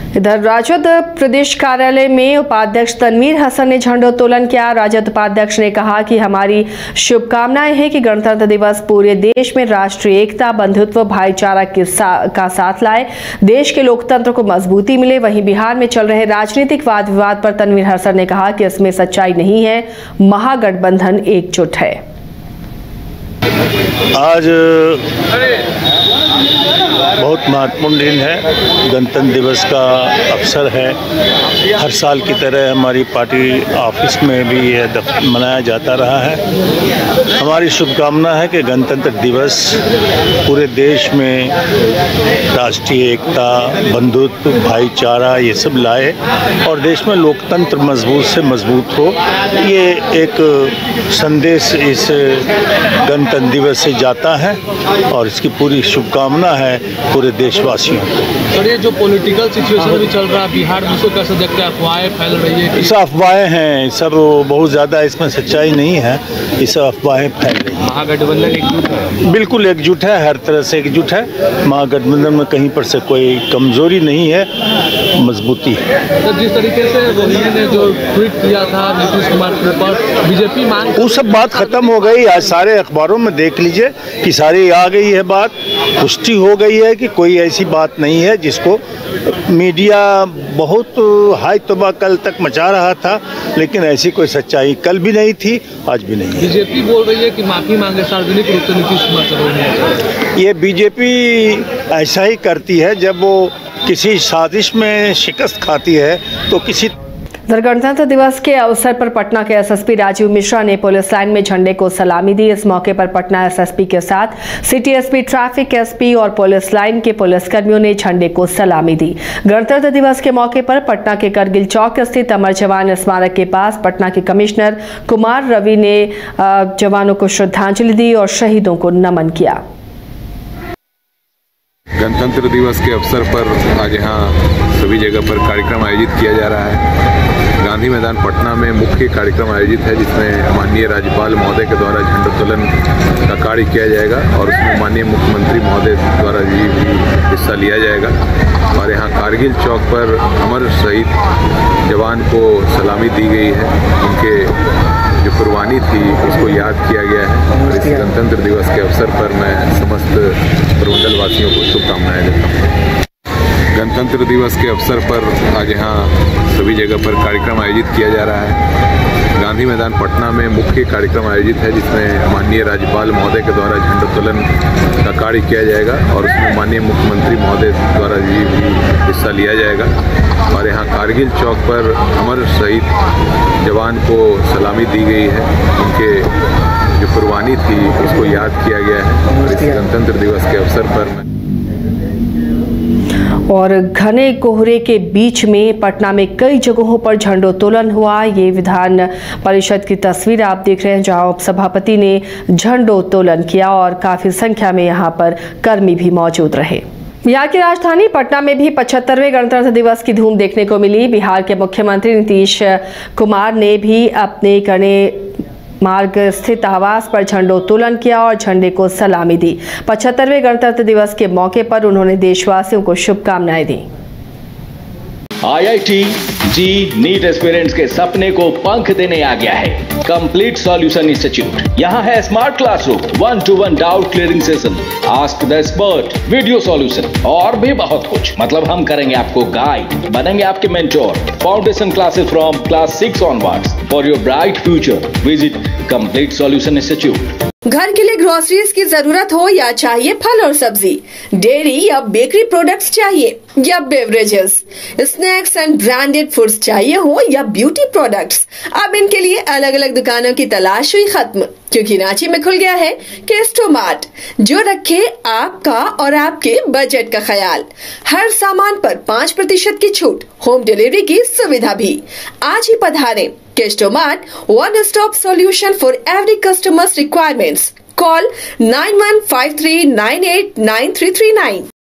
इधर राजद प्रदेश कार्यालय में उपाध्यक्ष तनवीर हसन ने झंडोत्तोलन किया। राजद उपाध्यक्ष ने कहा कि हमारी शुभकामनाएं हैं कि गणतंत्र दिवस पूरे देश में राष्ट्रीय एकता, बंधुत्व, भाईचारा का साथ लाए, देश के लोकतंत्र को मजबूती मिले। वहीं बिहार में चल रहे राजनीतिक वाद विवाद पर तनवीर हसन ने कहा कि इसमें सच्चाई नहीं है, महागठबंधन एकजुट है। आज बहुत महत्वपूर्ण दिन है, गणतंत्र दिवस का अवसर है। हर साल की तरह हमारी पार्टी ऑफिस में भी यह मनाया जाता रहा है। हमारी शुभकामना है कि गणतंत्र दिवस पूरे देश में राष्ट्रीय एकता, बंधुत्व, भाईचारा ये सब लाए और देश में लोकतंत्र मजबूत से मजबूत हो। ये एक संदेश इस गणतंत्र दिवस से जाता है और इसकी पूरी शुभकामना है पूरे देशवासियों को। सर, ये जो पॉलिटिकल सिचुएशन भी चल रहा है बिहार में, उसको कैसे देखते हैं? अफवाहें फैल रही है, सब अफवाहें हैं, सब बहुत ज़्यादा इसमें सच्चाई नहीं है, ये सब अफवाहें फैल रही हैं। महागठबंधन एकजुट है? बिल्कुल एकजुट है, हर तरह से एकजुट है। महागठबंधन में कहीं पर से कोई कमजोरी नहीं है, मजबूती है। तो जिस तरीके से रोहिणी ने जो ट्वीट किया था नीतीश कुमार के ऊपर, बीजेपी मांग, वो सब बात खत्म हो गई। आज सारे अखबारों में देख लीजिए कि सारी आ गई है बात, पुष्टि हो गई है कि कोई ऐसी बात नहीं है जिसको मीडिया बहुत हाई तबाह कल तक मचा रहा था, लेकिन ऐसी कोई सच्चाई कल भी नहीं थी, आज भी नहीं है। बीजेपी बोल रही है कि माफी मांगे सार्वजनिक रूप से नीतीश कुमार से। ये बीजेपी ऐसा ही करती है, जब वो किसी साजिश में शिकस्त खाती है तो किसी। गणतंत्र दिवस के अवसर पर पटना के एसएसपी राजीव मिश्रा ने पुलिस लाइन में झंडे को सलामी दी। इस मौके पर पटना एसएसपी के साथ सिटी एसपी, ट्रैफिक एसपी और पुलिस लाइन के पुलिसकर्मियों ने झंडे को सलामी दी। गणतंत्र दिवस के मौके पर पटना के करगिल चौक स्थित अमर जवान स्मारक के पास पटना के कमिश्नर कुमार रवि ने जवानों को श्रद्धांजलि दी और शहीदों को नमन किया। गणतंत्र दिवस के अवसर पर आज यहाँ सभी जगह पर कार्यक्रम आयोजित किया जा रहा है। गांधी मैदान पटना में मुख्य कार्यक्रम आयोजित है, जिसमें माननीय राज्यपाल महोदय के द्वारा झंडोत्तोलन का कार्य किया जाएगा और उसमें माननीय मुख्यमंत्री महोदय द्वारा भी हिस्सा लिया जाएगा। और यहाँ कारगिल चौक पर अमर शहीद जवान को सलामी दी गई है, उनके जो कुर्बानी थी उसको याद किया गया है। और इस गणतंत्र दिवस के अवसर पर मैं समस्त पूर्वांचल वासियों को शुभकामनाएं देता हूँ। गणतंत्र दिवस के अवसर पर आज यहाँ सभी जगह पर कार्यक्रम आयोजित किया जा रहा है। गांधी मैदान पटना में मुख्य कार्यक्रम आयोजित है, जिसमें माननीय राज्यपाल महोदय के द्वारा झंडोत्तोलन का कार्य किया जाएगा और उसमें माननीय मुख्यमंत्री महोदय द्वारा भी हिस्सा लिया जाएगा। और यहाँ कारगिल चौक पर अमर शहीद जवान को सलामी दी गई है, उनके जो कुर्बानी थी उसको याद किया गया है। और इस गणतंत्र दिवस के अवसर पर और घने कोहरे के बीच में पटना में कई जगहों पर झंडोत्तोलन हुआ। ये विधान परिषद की तस्वीर आप देख रहे हैं, जहां उपसभापति ने झंडोत्तोलन किया और काफी संख्या में यहां पर कर्मी भी मौजूद रहे। बिहार की राजधानी पटना में भी 75वें गणतंत्र दिवस की धूम देखने को मिली। बिहार के मुख्यमंत्री नीतीश कुमार ने भी अपने कने मार्ग स्थित आवास पर झंडोत्तोलन किया और झंडे को सलामी दी। 75वें गणतंत्र दिवस के मौके पर उन्होंने देशवासियों को शुभकामनाएं दी। IIT जी नीट एस्पिरेंट्स के सपने को पंख देने आ गया है कंप्लीट सॉल्यूशन इंस्टीट्यूट। यहाँ है smart classroom, 1-to-1 doubt clearing session, ask the expert, video solution और भी बहुत कुछ। मतलब हम करेंगे आपको गाइड, बनेंगे आपके mentor. Foundation classes from class 6 onwards for your bright future. Visit complete solution institute. घर के लिए ग्रोसरीज की जरूरत हो या चाहिए फल और सब्जी, डेयरी या बेकरी प्रोडक्ट्स चाहिए या beverages, snacks and branded foods चाहिए हो या ब्यूटी प्रोडक्ट्स, अब इनके लिए अलग अलग दुकानों की तलाश हुई खत्म, क्योंकि रांची में खुल गया है केस्टोमार्ट, जो रखे आपका और आपके बजट का ख्याल। हर सामान पर 5% की छूट, होम डिलीवरी की सुविधा भी। आज ही पधारें। केस्टोमार्ट, one stop solution for every customer's requirements. Call 9153989339.